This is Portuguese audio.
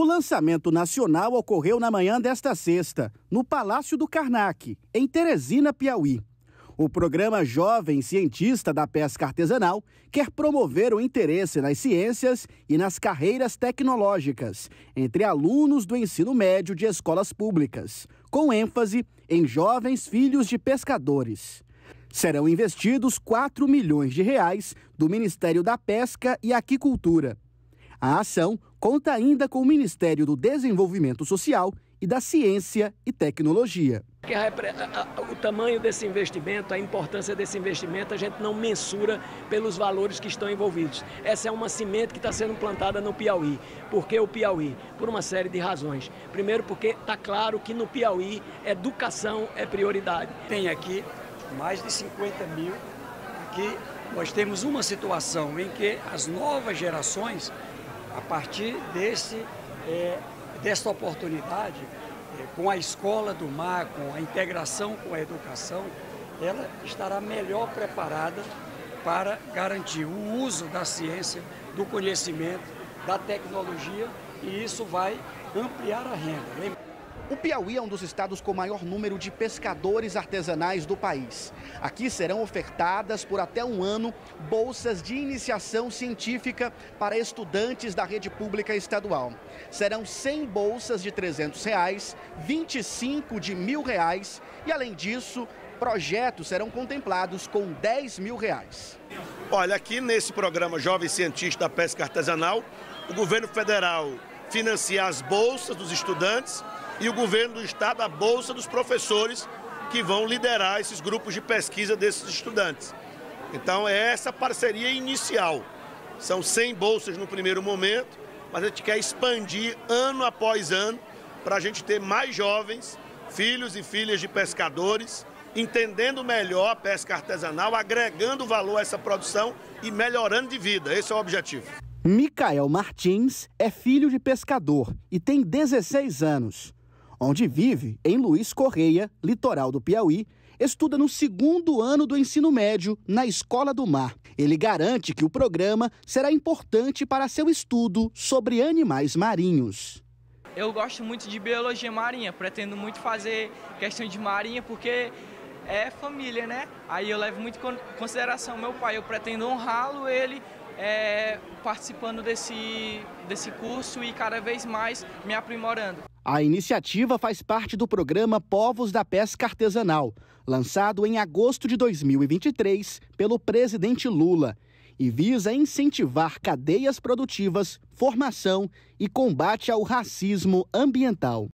O lançamento nacional ocorreu na manhã desta sexta, no Palácio do Karnak, em Teresina, Piauí. O programa Jovem Cientista da Pesca Artesanal quer promover o interesse nas ciências e nas carreiras tecnológicas entre alunos do ensino médio de escolas públicas, com ênfase em jovens filhos de pescadores. Serão investidos R$4 milhões do Ministério da Pesca e Aquicultura. A ação conta ainda com o Ministério do Desenvolvimento Social e da Ciência e Tecnologia. O tamanho desse investimento, a importância desse investimento, a gente não mensura pelos valores que estão envolvidos. Essa é uma semente que está sendo plantada no Piauí. Por que o Piauí? Por uma série de razões. Primeiro, porque está claro que no Piauí educação é prioridade. Tem aqui mais de 50 mil. Aqui nós temos uma situação em que as novas gerações, a partir desta oportunidade, com a Escola do Mar, com a integração com a educação, ela estará melhor preparada para garantir o uso da ciência, do conhecimento, da tecnologia, e isso vai ampliar a renda. O Piauí é um dos estados com maior número de pescadores artesanais do país. Aqui serão ofertadas por até um ano bolsas de iniciação científica para estudantes da rede pública estadual. Serão 100 bolsas de R$300, 25 de R$1.000 e, além disso, projetos serão contemplados com R$10 mil. Olha, aqui nesse programa Jovem Cientista da Pesca Artesanal, o governo federal financia as bolsas dos estudantes e o governo do estado a bolsa dos professores que vão liderar esses grupos de pesquisa desses estudantes. Então é essa parceria inicial. São 100 bolsas no primeiro momento, mas a gente quer expandir ano após ano para a gente ter mais jovens, filhos e filhas de pescadores, entendendo melhor a pesca artesanal, agregando valor a essa produção e melhorando de vida. Esse é o objetivo. Micael Martins é filho de pescador e tem 16 anos. Onde vive, em Luiz Correia, litoral do Piauí, estuda no 2º ano do ensino médio na Escola do Mar. Ele garante que o programa será importante para seu estudo sobre animais marinhos. Eu gosto muito de biologia marinha, pretendo muito fazer questão de marinha porque é família, né? Aí eu levo muito em consideração meu pai, eu pretendo honrá-lo, ele participando desse curso e cada vez mais me aprimorando. A iniciativa faz parte do programa Povos da Pesca Artesanal, lançado em agosto de 2023 pelo presidente Lula, e visa incentivar cadeias produtivas, formação e combate ao racismo ambiental.